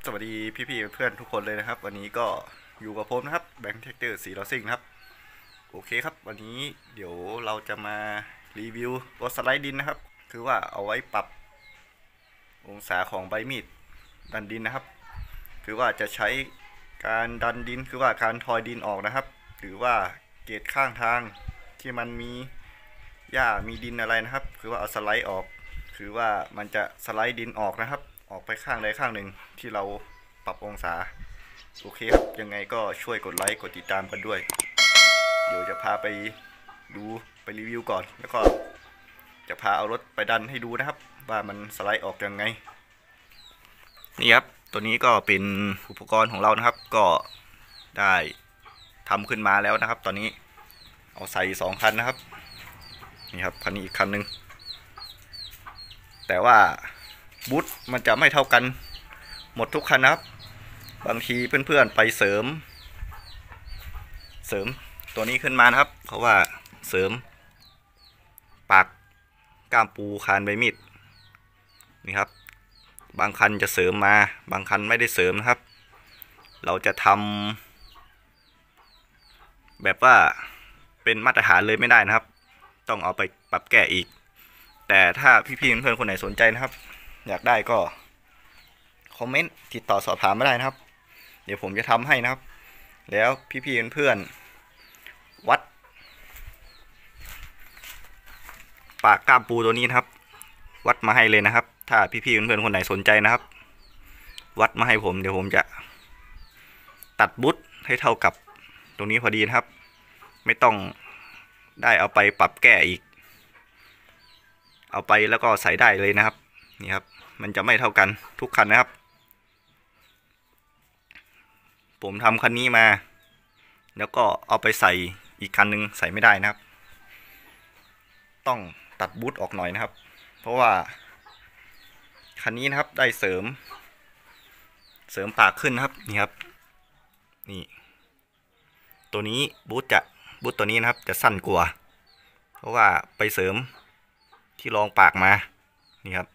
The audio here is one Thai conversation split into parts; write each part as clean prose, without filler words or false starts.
สวัสดีพี่ๆเพื่อนทุกคนเลยนะครับวันนี้ก็อยู่กับผมนะครับแบงค์เทคเตอร์สีลอซิ่งครับโอเคครับวันนี้เดี๋ยวเราจะมารีวิวตัวสไลด์ดินนะครับคือว่าเอาไว้ปรับองศาของใบมีดดันดินนะครับคือว่าจะใช้การดันดินคือว่าการทอยดินออกนะครับหรือว่าเกตข้างทางที่มันมีหญ้ามีดินอะไรนะครับคือว่าเอาสไลด์ออกคือว่ามันจะสไลด์ดินออกนะครับออกไปข้างใดข้างหนึ่งที่เราปรับองศาโอเคครับยังไงก็ช่วยกดไลค์กดติดตามกันด้วยเดี๋ยวจะพาไปดูไปรีวิวก่อนแล้วก็จะพาเอารถไปดันให้ดูนะครับว่ามันสไลด์ออกยังไงนี่ครับตัวนี้ก็เป็นอุปกรณ์ของเรานะครับก็ได้ทำขึ้นมาแล้วนะครับตอนนี้เอาใส่2 คันนะครับนี่ครับคันนี้อีกคันหนึ่งแต่ว่าบูทมันจะไม่เท่ากันหมดทุกคันนะครับบางทีเพื่อนๆไปเสริมตัวนี้ขึ้นมานะครับเพราะว่าเสริมปากก้ามปูคานใบมีดนี่ครับบางคันจะเสริมมาบางคันไม่ได้เสริมนะครับเราจะทำแบบว่าเป็นมาตรฐานเลยไม่ได้นะครับต้องเอาไปปรับแก้อีกแต่ถ้าพี่ๆเพื่อนๆคนไหนสนใจนะครับอยากได้ก็คอมเมนต์ติดต่อสอบถามมาได้นะครับเดี๋ยวผมจะทำให้นะครับแล้วพี่ๆเพื่อนๆวัดปากก้ามปูตัวนี้นะครับวัดมาให้เลยนะครับถ้าพี่ๆเพื่อนๆคนไหนสนใจนะครับวัดมาให้ผมเดี๋ยวผมจะตัดบุ๊ทให้เท่ากับตรงนี้พอดีนะครับไม่ต้องได้เอาไปปรับแก้อีกเอาไปแล้วก็ใส่ได้เลยนะครับนี่ครับมันจะไม่เท่ากันทุกคันนะครับผมทำคันนี้มาแล้วก็เอาไปใส่อีกคันนึงใส่ไม่ได้นะครับต้องตัดบูทออกหน่อยนะครับเพราะว่าคันนี้นะครับได้เสริมปากขึ้นนะครับนี่ครับนี่ตัวนี้บูทตัวนี้นะครับจะสั้นกว่าเพราะว่าไปเสริมที่รองปากมานี่ครับ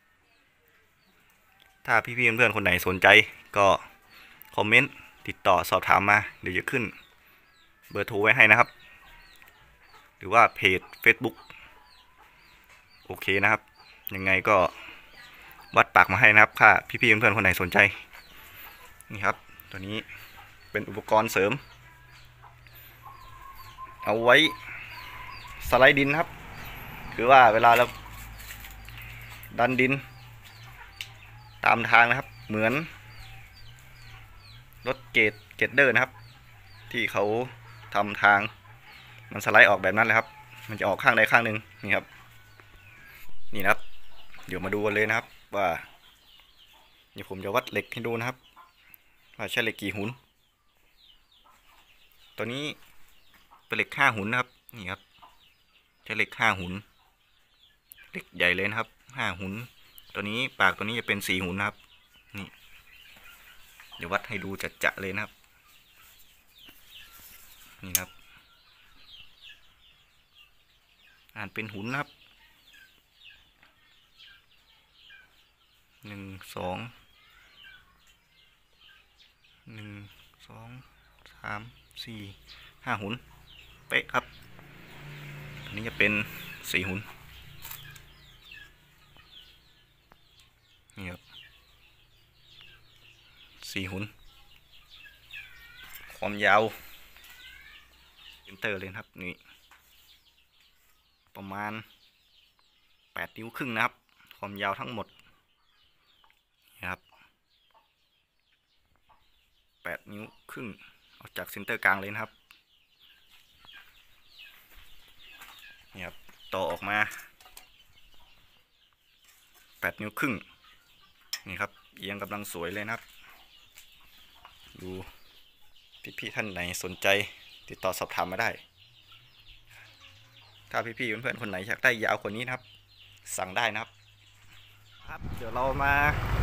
ถ้าพี่ๆเพื่อนๆคนไหนสนใจก็คอมเมนต์ติดต่อสอบถามมาเดี๋ยวจะขึ้นเบอร์โทรไว้ให้นะครับหรือว่าเพจ Facebook โอเคนะครับยังไงก็วัดปากมาให้นะครับถ้าพี่ๆเพื่อนๆคนไหนสนใจนี่ครับตัวนี้เป็นอุปกรณ์เสริมเอาไว้สไลด์ดินครับคือว่าเวลาเราดันดินตามทางนะครับเหมือนรถเกตเดอร์นะครับที่เขาทำทางมันสไลด์ออกแบบนั้นเลยครับมันจะออกข้างใดข้างหนึ่งนี่ครับนี่นะครับเดี๋ยวมาดูกันเลยนะครับว่านี่ผมจะวัดเหล็กให้ดูนะครับว่าใช้เหล็กกี่หุนตัวนี้เป็นเหล็ก5 หุนนะครับนี่ครับใช้เหล็ก5 หุนเหล็กใหญ่เลยนะครับ5 หุนตัวนี้ปากตัวนี้จะเป็น4 หุนนะครับนี่เดี๋ยววัดให้ดูจะเลยนะครับนี่ครับอ่านเป็นหุนนะครับ1 2 3 4 5 หุนเป๊ะครับอันนี้จะเป็น4 หุนนี่ครับ4 หุนความยาวเซนเตอร์เลยครับนี่ประมาณ8 นิ้วครึ่งนะครับความยาวทั้งหมดนะครับ8 นิ้วครึ่งออกจากเซนเตอร์กลางเลยนะครับนี่ครับต่อออกมา8 นิ้วครึ่งนี่ครับเอียงกำลังสวยเลยนะครับดูพี่ๆท่านไหนสนใจติดต่อสอบถามมาได้ถ้าพี่ๆเพื่อนๆคนไหนอยากได้ยาวกว่านี้นะครับสั่งได้นะครับเดี๋ยวเรามา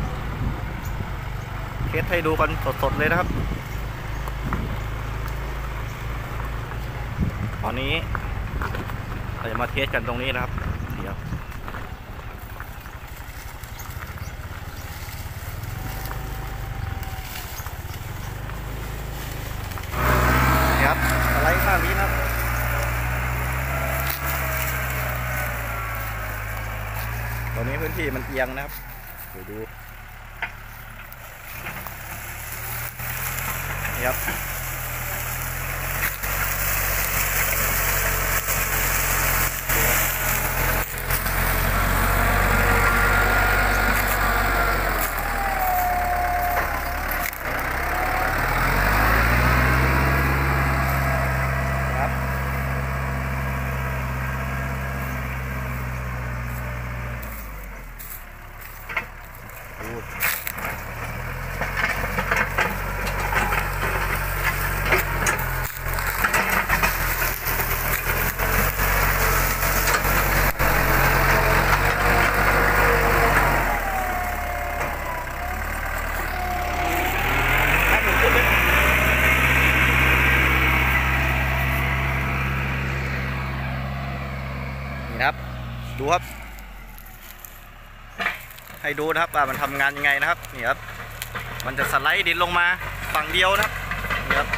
เทสให้ดูกันสดๆเลยนะครับตอนนี้เราจะมาเทสกันตรงนี้นะครับเดี๋ยว คตอนนี้พื้นที่มันเอียงนะครับเดี๋ยวดูนี่ครับครับดูครับให้ดูนะครับว่ามันทำงานยังไงนะครับนี่ครับมันจะสไลด์ดินลงมาฝั่งเดียวนะครับนี่ครับ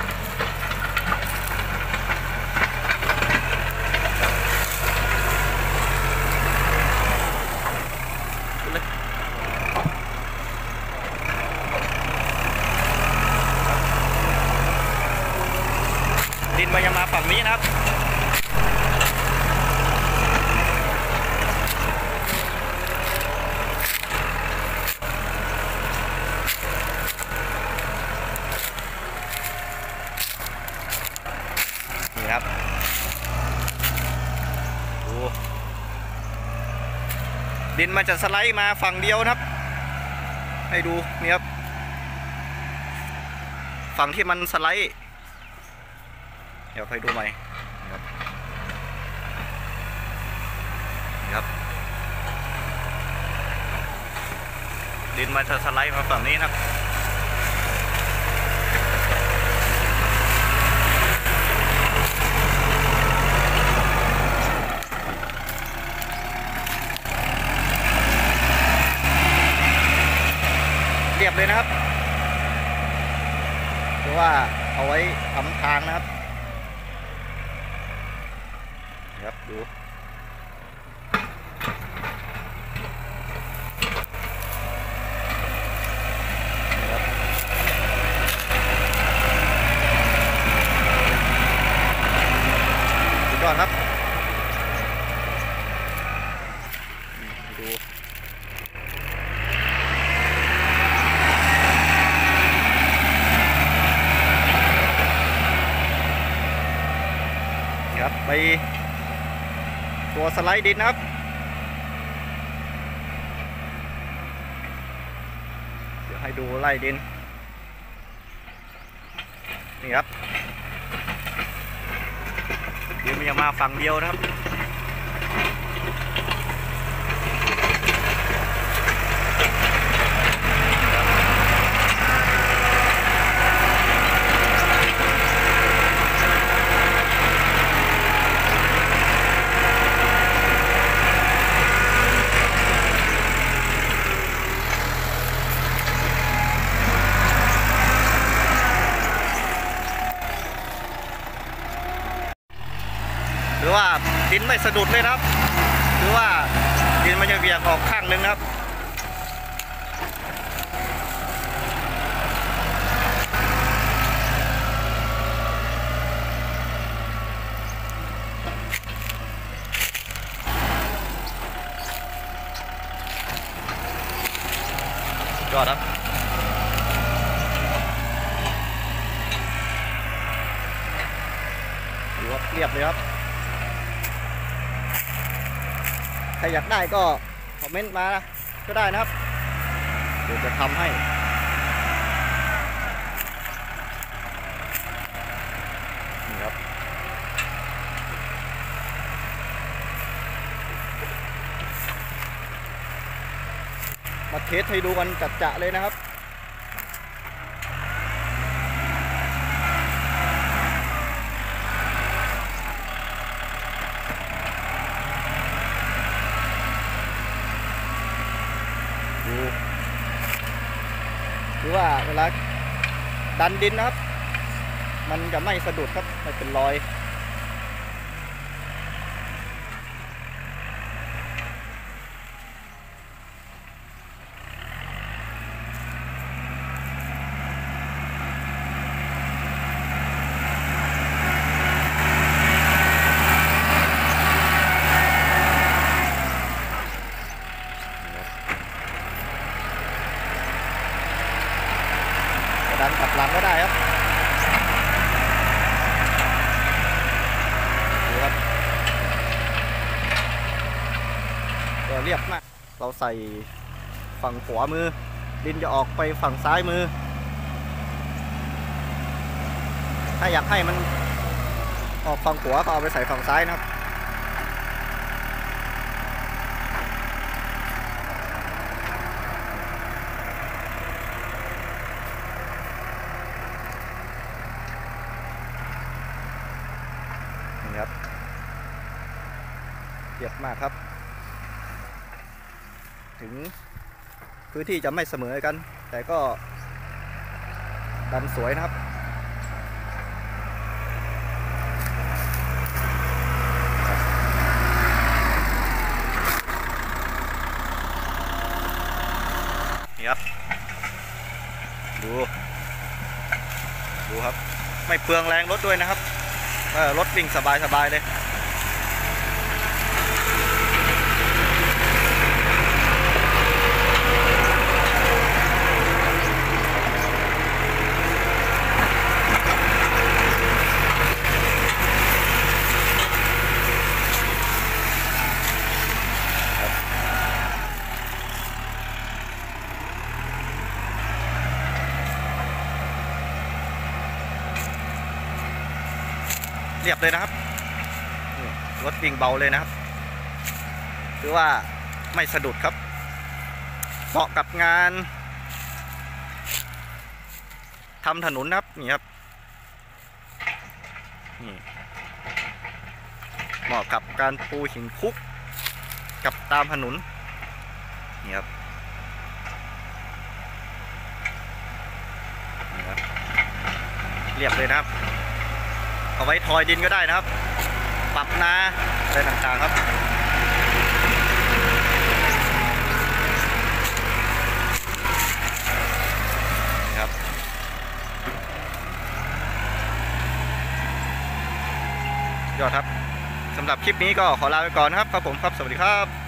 ดินมันยังมาฝั่งนี้นะครับครับดูดินมันจะสไลด์มาฝั่งเดียวนะครับให้ดูนี่ครับฝั่งที่มันสไลด์เดี๋ยวให้ดูใหม่ครับดินมันจะสไลด์มาฝั่งนี้นะครับเรียบเลยนะครับเพราะว่าเอาไว้ทำทางนะครับครับดูสุดยอดครับดูครับไปตัวสไลด์ดินนะครับเดี๋ยวให้ดูไล่ดินนี่ครับเดี๋ยวมันจะมาฝั่งเดียวนะครับหรือว่าดินไม่สะดุดเลยนะครับหรือว่าดินมันจะเบี่ยงออกข้างนึงนะครับยอดครับดูว่าเรียบเลยครับใครอยากได้ก็คอมเมนต์มาก็ได้นะครับเดี๋ยวจะทำให้นี่ครับมาเทสให้ดูกันจัดๆเลยนะครับหรือว่าเวลาดันดินนะครับมันจะไม่สะดุดครับไม่เป็นรอยแต่เรียบมากเราใส่ฝั่งขวามือดินจะออกไปฝั่งซ้ายมือถ้าอยากให้มันออกฝั่งขวาก็เอาไปใส่ฝั่งซ้ายนะครับนี่ครับเรียบมากครับถึงพื้นที่จะไม่เสมอกันแต่ก็ดันสวยนะครับนี่ครับดูครับไม่เปลืองแรงรถด้วยนะครับรถวิ่งสบายเลยเรียบเลยนะครับรถวิ่งเบาเลยนะครับคือว่าไม่สะดุดครับเหมาะกับงานทำถนนนะครับนี่ครับนี่เหมาะกับการปูหินคลุกกับตามถนนนี่ครับเรียบเลยนะครับเอาไว้ทอยดินก็ได้นะครับปรับนาอะไรต่างๆครับนี่ครับยอดครับสำหรับคลิปนี้ก็ขอลาไปก่อนนะครับครับผมครับสวัสดีครับ